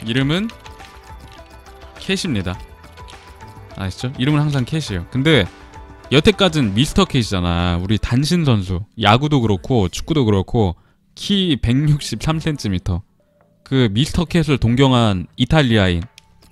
이름은 캣입니다. 아시죠? 이름은 항상 캣이에요. 근데 여태까지는 미스터 캣이잖아. 우리 단신 선수. 야구도 그렇고 축구도 그렇고 키 163cm. 그 미스터 캣을 동경한 이탈리아인.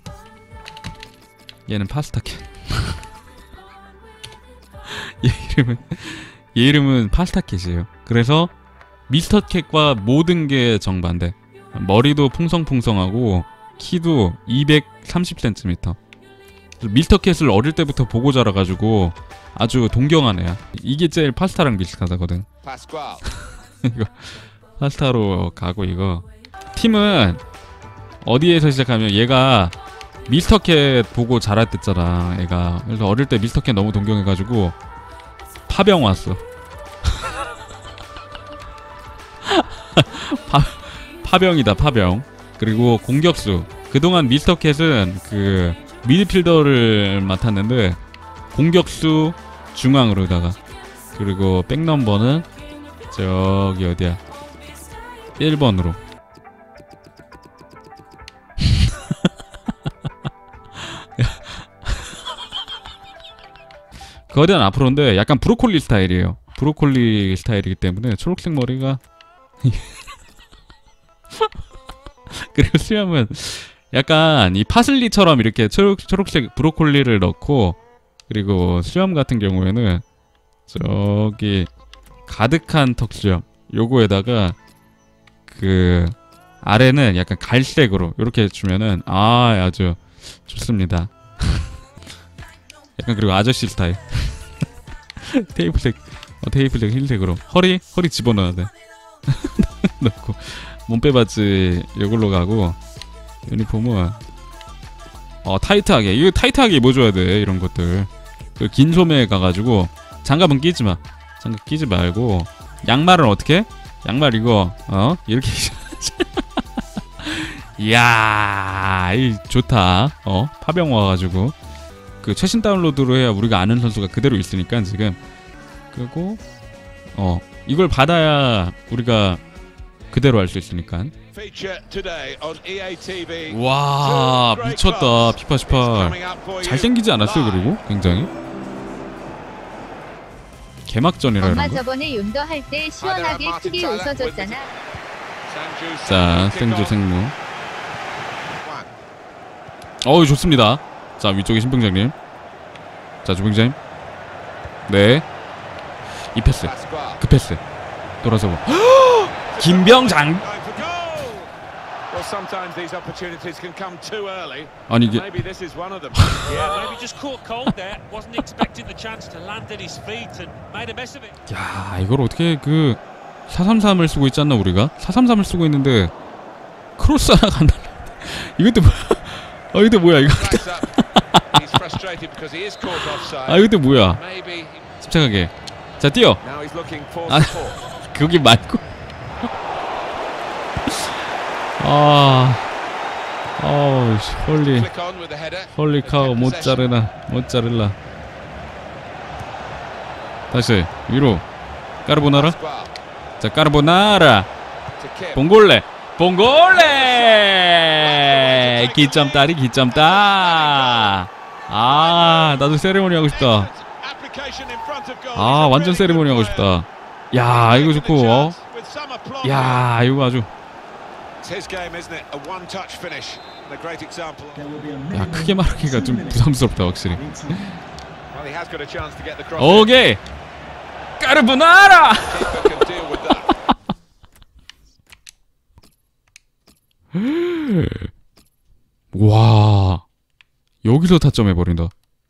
얘는 파스타 캣. 얘 이름은 파스타 캣이에요. 그래서 미스터 캣과 모든 게 정반대. 머리도 풍성풍성하고 키도 230cm. 미스터 캣을 어릴 때부터 보고 자라가지고 아주 동경한 애야. 이게 제일 파스타랑 비슷하다거든. 이거 파스타로 가고 이거. 팀은 어디에서 시작하면 얘가 미스터 캣 보고 자랐댔잖아. 얘가. 그래서 어릴 때 미스터 캣 너무 동경해가지고 파병 왔어. 파병이다 파병. 그리고 공격수. 그동안 미스터 캣은 그 미드필더를 맡았는데 공격수 중앙으로다가. 그리고 백넘버는 저기 어디야 1번으로. 거대한 앞으로인데 약간 브로콜리 스타일이에요. 브로콜리 스타일이기 때문에 초록색 머리가 그리고 수염은 약간 이 파슬리처럼 이렇게 초록색 브로콜리를 넣고, 그리고 수염 같은 경우에는 저기 가득한 턱수염 요거에다가 그 아래는 약간 갈색으로 이렇게 주면은 아주 좋습니다. 약간 그리고 아저씨 스타일. 테이프색 흰색으로 허리 집어넣어야 돼. 넣고 몸빼바지 이걸로 가고, 유니폼은 타이트하게. 이거 타이트하게 입어줘야 돼. 이런 것들. 그 긴 소매에 가가지고 장갑은 끼지마. 장갑 끼지 말고. 양말은 어떻게? 양말 이거 이렇게. 이야 이 좋다. 파병 와가지고 그 최신 다운로드로 해야 우리가 아는 선수가 그대로 있으니까 지금. 그리고 이걸 받아야 우리가 그대로 알 수 있으니까. 와 미쳤다. 피파 18 잘생기지 않았어요? 그리고 굉장히 개막전이라 이런 거. 엄마 저번에 윤도 할 때 시원하게 크게 웃어줬잖아. 자 생주 생무. 좋습니다. 자 위쪽에 신병장님. 자 주병장님. 네. 이 패스. 그 패스. 돌아서고. 김병장. 아니 이게 야 이걸 어떻게 그 433을 쓰고 있지 않나 우리가? 433을 쓰고 있는데 크로스 하나 간다. 이것도 뭐야? 이것도 뭐야 이거? 이것도 뭐야? 침착하게. 자 뛰어. 거기 맞고. 홀리 카우 모짜렐라. 다시 위로. 까르보나라. 자 까르보나라. 봉골레. 기점 따. 나도 세레모니 하고 싶다. 완전 세레모니 하고 싶다. 야 이거 좋고. 야 이거 아주. 야 크게 말하기가 좀 부담스럽다 확실히. 오케이 까르보나라. 와 여기서 타점해버린다.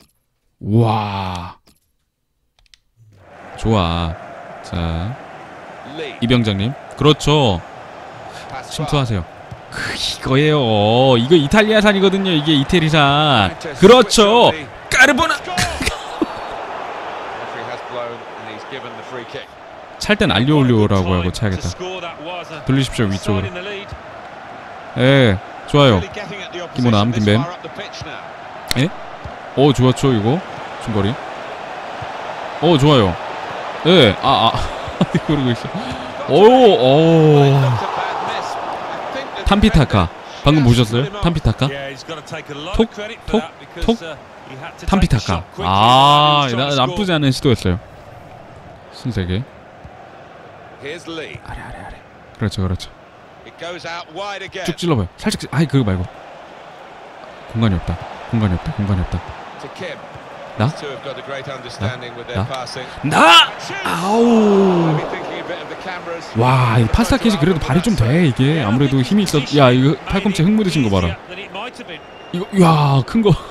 와 좋아. 자 이병장님 그렇죠. 침투하세요. 이거예요. 이거 이탈리아산이거든요. 이게 이태리산. 그렇죠. 까르보나. 찰 땐 알리올리오라고 하고 차야겠다. 돌리십시오 위쪽으로. 좋아요. 김호남 김뱀. 좋았죠 이거 중거리. 좋아요. 그러고 있어. 탐피타카. 방금 보셨어요? 탐피타카? 톡, 톡, 톡. 탐피타카. 아, 나쁘지 않은 시도였어요. 신세계. 아래. 그렇죠. 쭉 찔러봐요. 살짝. 아이 그거 말고. 공간이 없다. 나? 아우. 와, 이 파스타켓이 그래도 발이 좀 돼. 이게 아무래도 힘이 있어. 야, 이거 팔꿈치 흙 묻으신 거 봐라. 이거, 야, 큰 거.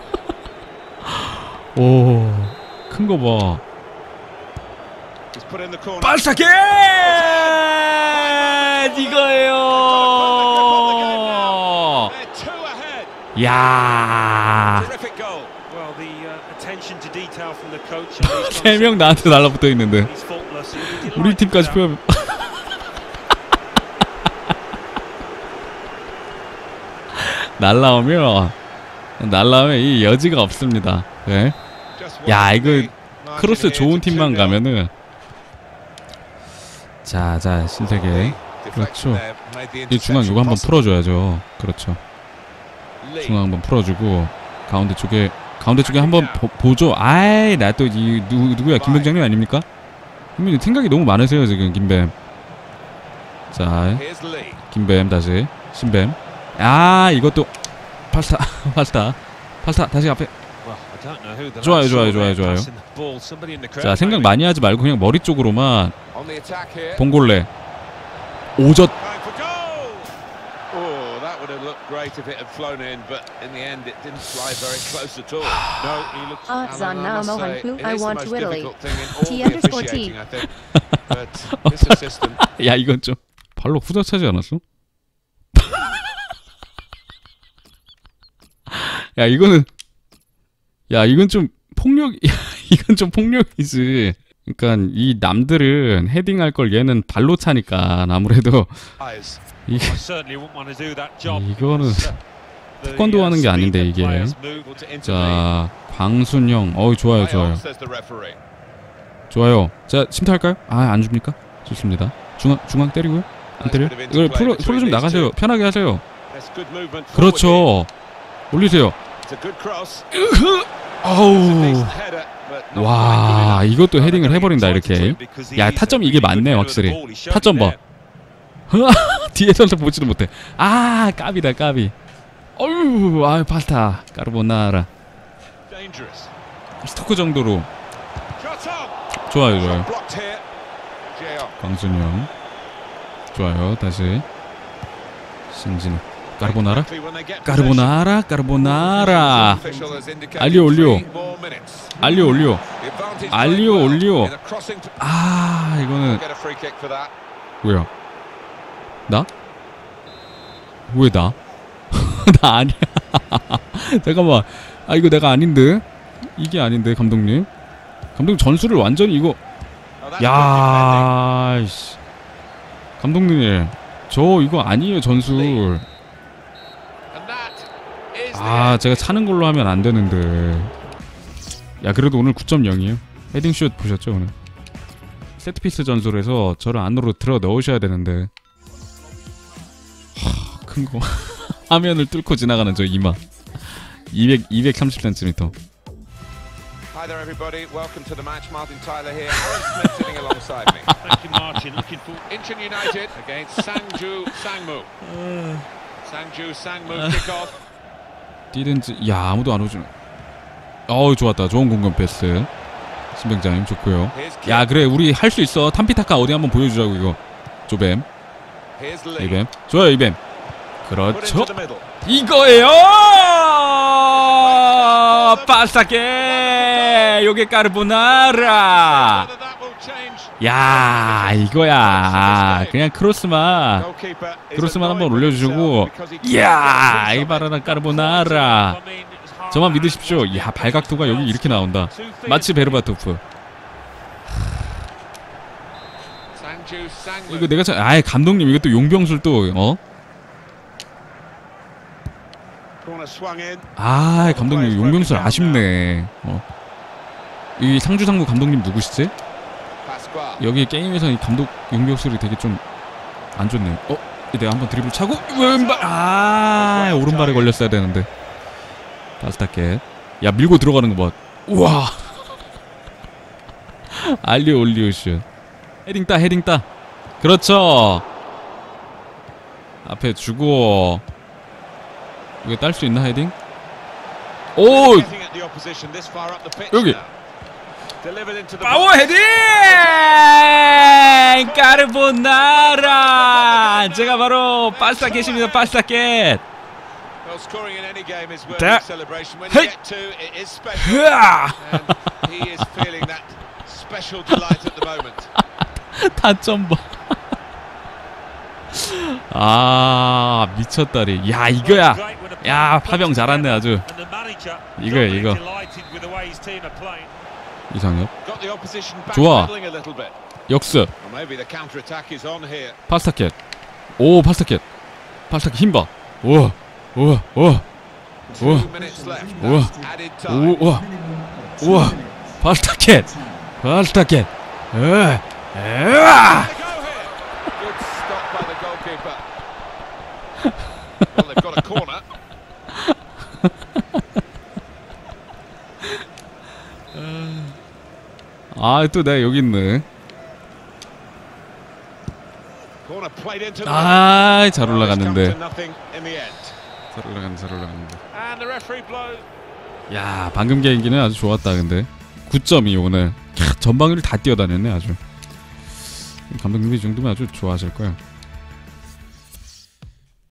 오, 큰 거 봐. 파스타켓! 이거예요. 야. 3명 나한테 달라붙어 있는데 우리 팀까지 표현. 날라오면 이 여지가 없습니다. 네? 야, 이거 크로스 좋은 팀만 가면은 자 신세계. 그렇죠. 이 중앙 이거 한번 풀어줘야죠. 그렇죠. 중앙 한번 풀어주고 가운데 쪽에 한번 보죠. 아이, 나 또 이 누구야? 김병장님 아닙니까? 김병장 생각이 너무 많으세요 지금. 김뱀. 자, 김뱀 다시 신뱀. 아, 이것도 파스타 다시 앞에. 좋아요. 자, 생각 많이 하지 말고 그냥 머리 쪽으로만. 봉골레 오젓. 야, 이건 좀 발로 후져차지 않았어? 이건 좀 폭력이지. 그러니까 이 남들은 헤딩할 걸 얘는 발로 차니까 아무래도 이거는 태권도 하는 게 아닌데 이게. 자, 광순형. 좋아요. 자, 침투할까요? 아, 안 줍니까? 좋습니다. 중앙 때리고요. 안 때려요? 이걸 프로 좀 나가세요. 편하게 하세요. 그렇죠. 올리세요. 아우. 와, 이것도 헤딩을 해버린다 이렇게. 야, 타점이 이게 맞네 확실히. 타점 봐. 뒤에서도 보지도 못해. 아, 까비다 까비. 어휴, 아, 파스타 까르보나라. 스토크 정도로. 좋아요. 광순형. 좋아요. 다시 신진우. 까르보나라. 알리오 올리오. 아, 이거는 뭐야? 나? 왜 나? 나 아니야. 잠깐만. 아, 이거 내가 아닌데? 이게 아닌데, 감독님 전술을 완전히 이거. 야, 씨. 감독님, 저 이거 아니에요 전술. 아, 제가 차는 걸로 하면 안 되는데. 야, 그래도 오늘 9.0이에요. 헤딩슛 보셨죠 오늘? 세트피스 전술에서 저를 안으로 들어 넣으셔야 되는데. 큰 거. 화면을 뚫고 지나가는 저 이마. 230cm. Hi there, everybody. Welcome to the match. Martin Tyler here. Aaron Smith sitting alongside me. Thank you, Martin. Looking for Incheon United against Sangju Sangmu. Sangju Sangmu kick-off. 뛰든지. 야, 아무도 안 오죠. 어우, 좋았다. 좋은 공간 패스. 신병장님 좋고요. 야, 그래, 우리 할 수 있어. 탐피타카 어디 한번 보여주자고 이거. 조뱀. 이뱀. 좋아요, 이뱀. 그렇죠. 이거예요. 파스타케. 요게 까르보나라. 야, 이거야. 그냥 크로스만 한번 올려주시고. 이야, 이 바라나 까르보나라. 저만 믿으십시오. 이야, 발각도가 여기 이렇게 나온다. 마치 베르바토프. 이거 내가 아예 감독님 이것도 용병술 또 아, 감독님 용병술 아쉽네. 이 상주상무 감독님 누구시지? 여기 게임에서 이 감독 용병술이 되게 좀 안 좋네요. 내가 한번 드리블 차고 왼발. 아, 오른발에 걸렸어야 되는데. 파스타켓. 야, 밀고 들어가는 거 봐. 우와. 알리오 올리오 슛. 헤딩 따, 헤딩 따. 그렇죠. 앞에 주고. 이거 딸 수 있나, 헤딩? 오! 여기. 파워 헤딩! 까르보나라! 제가 바로 파스타켓입니다, 파스타켓. Well, scoring in any game is worthy 자. of celebration. When 헤이. you get to it is special. 으아! And he is feeling that special delight at the moment. 타점 봐. 아, 미쳤다리. 야, 이거야. 야, 파병 잘했네 아주. 이거야, 이거. 이상엽. Got the opposition 좋아. backpedaling a little bit. 역습. Well, maybe the counter attack is on here. 파스타켓. 오, 파스타켓. 파스타켓 힘 봐. 우와. 우와. 우와. 2 우와. minutes left. 우와. That's added time. 우와. 우와. 파스타켓. 파스타켓. 으아. 으아. They go here. Good stop by the goalkeeper. Well, they've got a corner. 아, 또 내가 여기 있네. Corner played into the 아, 잘 Well, it's come to 올라갔는데. nothing in the end. 잘 올라갔는데, 잘 올라갔는데. And the referee blows. 야, 방금 개인기는 아주 좋았다. 근데 9.2 오늘 전방위를 다 뛰어다녔네 아주. 감독님이 이 정도면 아주 좋아하실 거야.